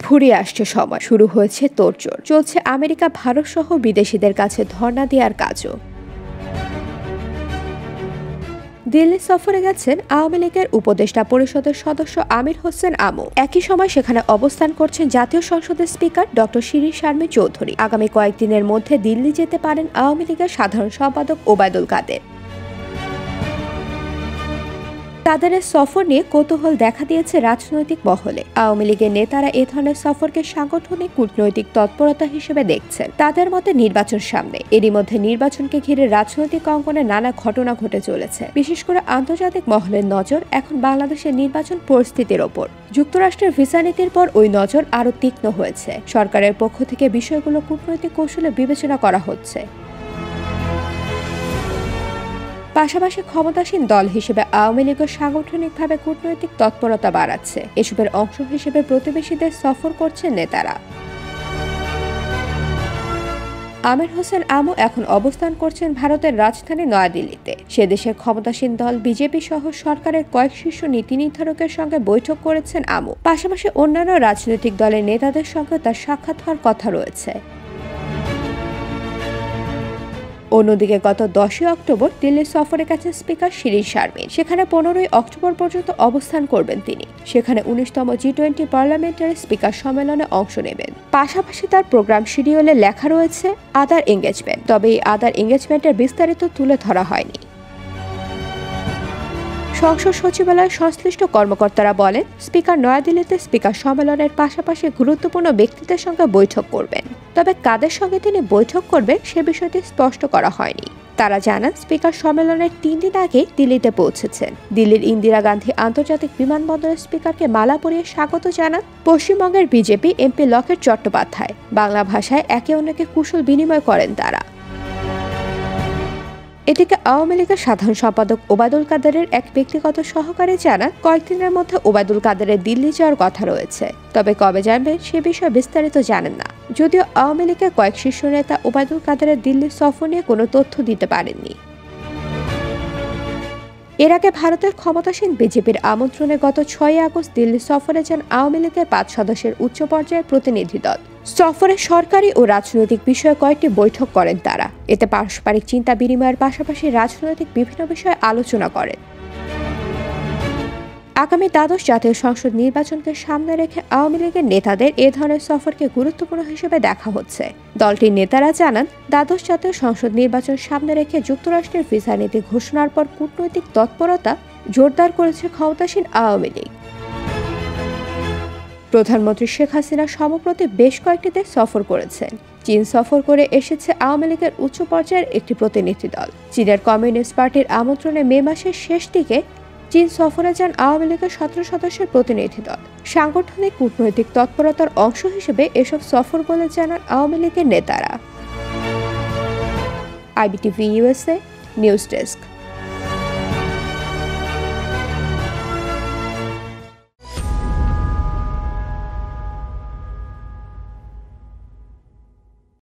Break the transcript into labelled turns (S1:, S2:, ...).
S1: ফুরিয়ে আসছে সময়, শুরু হয়েছে তোড়জোড়, চলছে আমেরিকা ভারত সহ বিদেশিদের কাছে ধর্ণা দেওয়ার কাজও। দিল্লি সফরে গেছেন আওয়ামী লীগের উপদেষ্টা পরিষদের সদস্য আমির হোসেন আমু। একই সময় সেখানে অবস্থান করছেন জাতীয় সংসদের স্পিকার ডক্টর শিরিন শারমিন চৌধুরী। আগামী কয়েকদিনের মধ্যে দিল্লি যেতে পারেন আওয়ামী লীগের সাধারণ সম্পাদক ওবায়দুল কাদের। তাদের সফর নিয়ে কৌতূহল দেখা দিয়েছে রাজনৈতিক মহলে। আওয়ামী লীগের নেতারা এ ধরনের সফরকে সাংগঠনিক কূটনৈতিক তৎপরতা হিসেবে দেখছেন। তাদের মতে নির্বাচন সামনে, এরই মধ্যে নির্বাচনকে ঘিরে রাজনৈতিক অঙ্গনে নানা ঘটনা ঘটে চলেছে। বিশেষ করে আন্তর্জাতিক মহলের নজর এখন বাংলাদেশের নির্বাচন পরিস্থিতির ওপর। যুক্তরাষ্ট্রের ভিসা নীতির পর ওই নজর আরও তীক্ষ্ণ হয়েছে। সরকারের পক্ষ থেকে বিষয়গুলো কূটনৈতিক কৌশলে বিবেচনা করা হচ্ছে। পাশাপাশি ক্ষমতাসীন দল হিসেবে আওয়ামী লীগও সাংগঠনিকভাবে কূটনৈতিক তৎপরতা বাড়াচ্ছে। এসবের অংশ হিসেবে প্রতিবেশীদের সফর করছেন নেতারা। আমির হোসেন আমু এখন অবস্থান করছেন ভারতের রাজধানী নয়াদিল্লিতে। সে দেশের ক্ষমতাসীন দল বিজেপি সহ সরকারের কয়েক শীর্ষ নীতি নির্ধারকের সঙ্গে বৈঠক করেছেন আমু। পাশাপাশি অন্যান্য রাজনৈতিক দলের নেতাদের সঙ্গে তার সাক্ষাৎ হওয়ার কথা রয়েছে। অন্যদিকে গত 10 অক্টোবর দিল্লি সফরে গেছেন স্পিকার শিরিন শারমিন। সেখানে 15 অক্টোবর পর্যন্ত অবস্থান করবেন তিনি। সেখানে 19তম G20 পার্লামেন্টারি স্পিকার সম্মেলনে অংশ নেবেন। পাশাপাশি তার প্রোগ্রাম শিডিউলে লেখা রয়েছে আদার এঙ্গেজমেন্ট, তবে এই আদার এঙ্গেজমেন্টের বিস্তারিত তুলে ধরা হয়নি। সংসদ সচিবালয়ের সংশ্লিষ্ট কর্মকর্তারা বলেন, স্পিকার নয়াদিল্লিতে স্পিকার সম্মেলনের পাশাপাশি গুরুত্বপূর্ণ ব্যক্তিদের সঙ্গে বৈঠক করবেন। তবে কাদের সঙ্গে তিনি বৈঠক করবেন সে বিষয়টি স্পষ্ট করা হয়নি। তারা জানান, স্পিকার সম্মেলনের 3 দিন আগে দিল্লিতে পৌঁছেছেন। দিল্লির ইন্দিরা গান্ধী আন্তর্জাতিক বিমানবন্দরের স্পিকারকে মালা পরিয়ে স্বাগত জানান পশ্চিমবঙ্গের বিজেপি এমপি লকেট চট্টোপাধ্যায়। বাংলা ভাষায় একে অন্যকে কুশল বিনিময় করেন তারা। এদিকে আওয়ামী লীগের সাধারণ সম্পাদক ওবায়দুল কাদেরের এক ব্যক্তিগত সহকারী জানান, কয়েকদিনের মধ্যে ওবায়দুল কাদেরের দিল্লি যাওয়ার কথা রয়েছে। তবে কবে যাবেন সে বিষয়ে বিস্তারিত জানেন না। যদিও আওয়ামী লীগের কয়েক শীর্ষ নেতা ওবায়দুল কাদেরের দিল্লি সফর নিয়ে কোনো তথ্য দিতে পারেননি। এর আগে ভারতের ক্ষমতাসীন বিজেপির আমন্ত্রণে গত 6 আগস্ট দিল্লি সফরে যান আওয়ামী লীগের 5 সদস্যের উচ্চ পর্যায়ের প্রতিনিধি দল। সফরে সরকারি ও রাজনৈতিক বিষয়ে কয়েকটি বৈঠক করেন তারা। এতে পারস্পরিক চিন্তা বিনিময়ের পাশাপাশি রাজনৈতিক বিভিন্ন বিষয়ে আলোচনা করেন। আগামী দ্বাদশ জাতীয় সংসদ নির্বাচনকে সামনে রেখে আওয়ামী লীগের নেতাদের এ ধরনের সফরকে গুরুত্বপূর্ণ হিসেবে দেখা হচ্ছে। দলটির নেতারা জানান, দ্বাদশ জাতীয় সংসদ নির্বাচন সামনে রেখে যুক্তরাষ্ট্রের ভিসা নীতি ঘোষণার পর কূটনৈতিক তৎপরতা জোরদার করেছে ক্ষমতাসীন আওয়ামী লীগ। প্রধানমন্ত্রী শেখ হাসিনা সম্প্রতি বেশ কয়েকটি দেশ সফর করেছেন। চীন সফর করে এসেছে আওয়ামী লীগের উচ্চ পর্যায়ের একটি প্রতিনিধি দল। চীনের কমিউনিস্ট পার্টির আমন্ত্রণে মে মাসের শেষ দিকে চীন সফরে যান আওয়ামী লীগের 17 সদস্যের প্রতিনিধি দল। সাংগঠনিক কূটনৈতিক তৎপরতার অংশ হিসেবে এসব সফর বলে জানান আওয়ামী লীগের নেতারা। iBTV USA news desk.